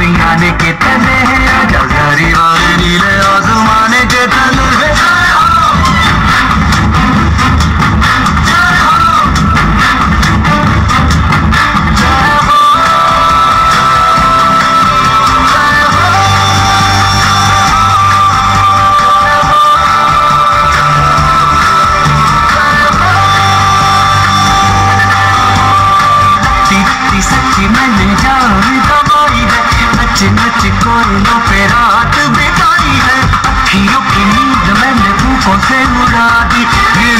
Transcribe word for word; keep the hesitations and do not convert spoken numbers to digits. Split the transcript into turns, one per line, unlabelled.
परियाने के तले है, आजा सारी वाले नीले आसमाने के तले है। सच्ची मैंने जान गवाई है, नच नच कोयलों पे रात बिताई है, अखियों की नींद मैंने फूकों से उड़ा दी।